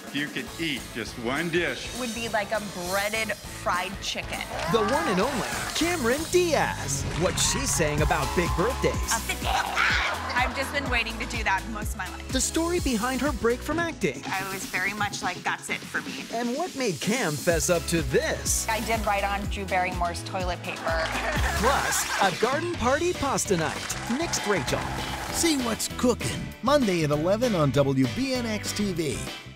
if you could eat just one dish, would be like a breaded fried chicken. The one and only Cameron Diaz. What's she saying about big birthdays? I've just been waiting to do that most of my life. The story behind her break from acting. I was very much like, that's it for me. And what made Cam fess up to this? I did write on Drew Barrymore's toilet paper. Plus, a garden party pasta night. Next, Rachael. See what's cooking Monday at 11 on WBNX-TV.